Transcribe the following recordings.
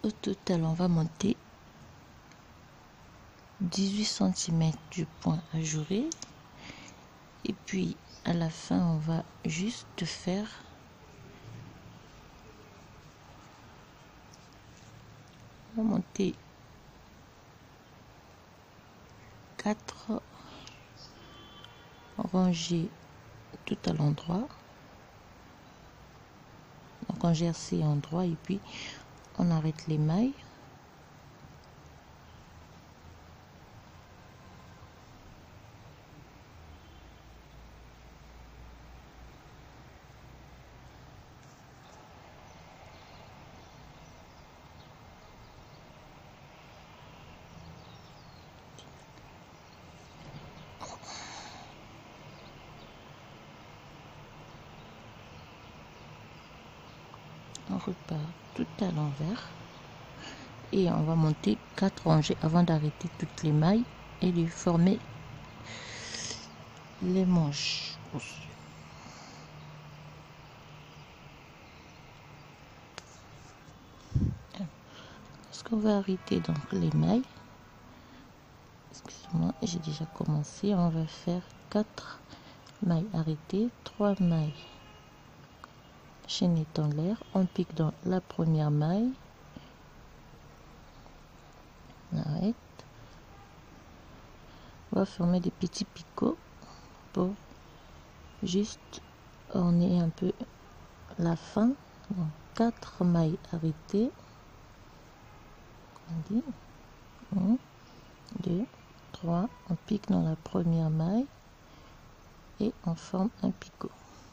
Au total, on va monter 18 cm du point ajouré. Et puis, à la fin, on va juste faire on va monter 4 rangées tout à l'endroit. Donc, on jersey endroit et puis on arrête les mailles. On repart tout à l'envers et on va monter 4 rangées avant d'arrêter toutes les mailles et de former les manches. Parce qu'on va arrêter donc les mailles, excusez-moi, j'ai déjà commencé. On va faire 4 mailles arrêtées, 3 mailles chaînées dans l'air. On pique dans la première maille, on arrête, on va former des petits picots pour juste orner un peu la fin. Donc 4 mailles arrêtées, 1, 2, 3, on pique dans la première maille et on forme un picot.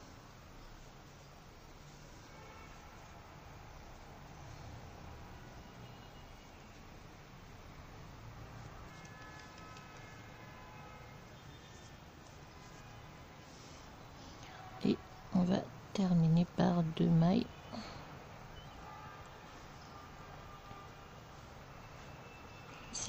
Et on va terminer par 2 mailles. Ici.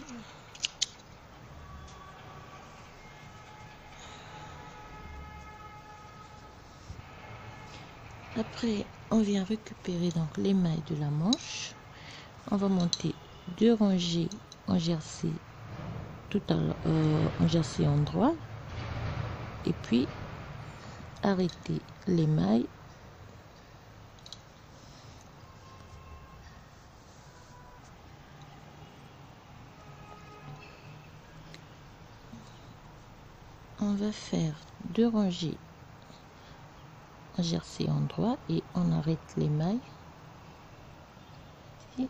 Après, on vient récupérer donc les mailles de la manche. On va monter 2 rangées en jersey en jersey endroit et puis arrêter les mailles on va faire 2 rangées en jersey endroit et on arrête les mailles ici.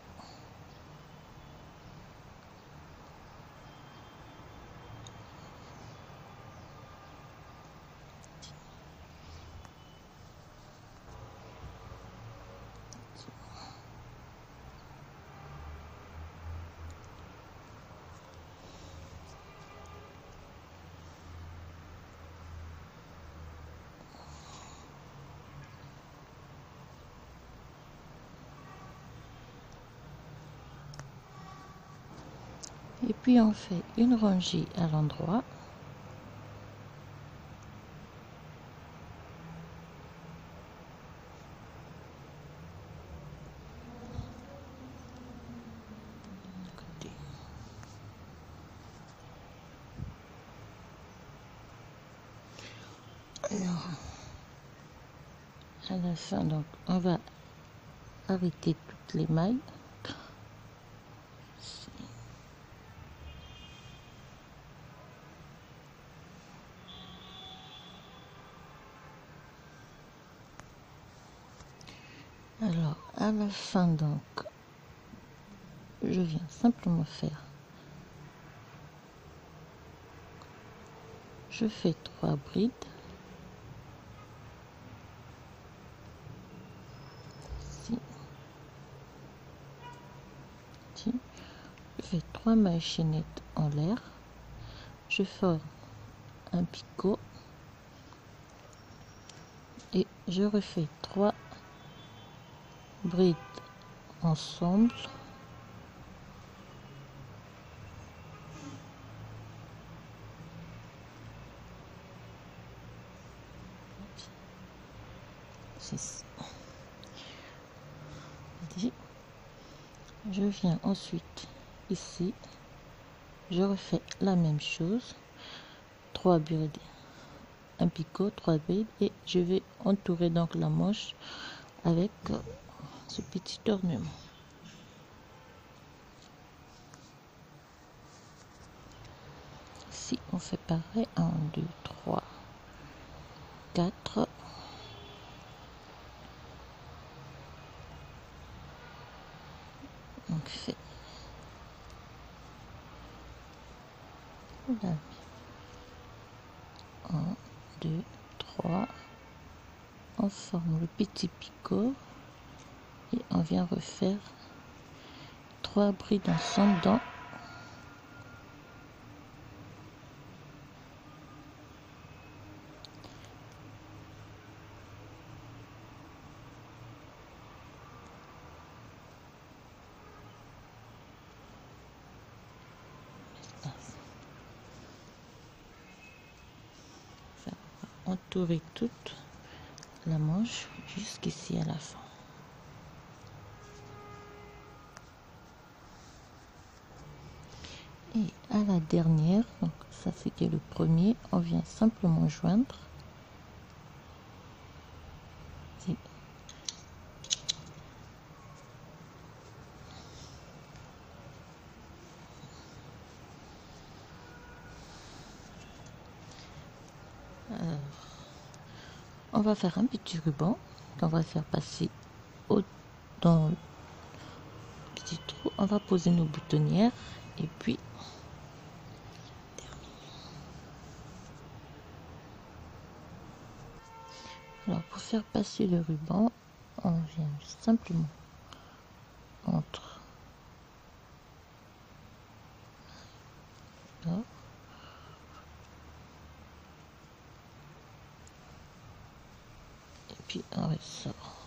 Et puis on fait une rangée à l'endroit. Alors, à la fin, donc, on va arrêter toutes les mailles. Alors, à la fin, donc, je viens simplement faire. Je fais 3 brides. Ici. Ici. Je fais 3 mailles chaînettes en l'air. Je forme un picot. Et je refais 3 brides ensemble. Je viens ensuite ici, je refais la même chose, 3 brides, un picot, 3 brides, et je vais entourer donc la manche avec ce petit ornement. Ici on fait pareil, 1 2 3 4, donc fait 1 2 3, on forme le petit picot et on vient refaire 3 brides ensemble dans entourer toute la manche jusqu'ici à la fin. Et à la dernière, donc ça c'était le premier, on vient simplement joindre on va faire un petit ruban qu'on va faire passer dans le petit trou. On va poser nos boutonnières et puis alors pour faire passer le ruban, on vient simplement entre là, et puis on ressort.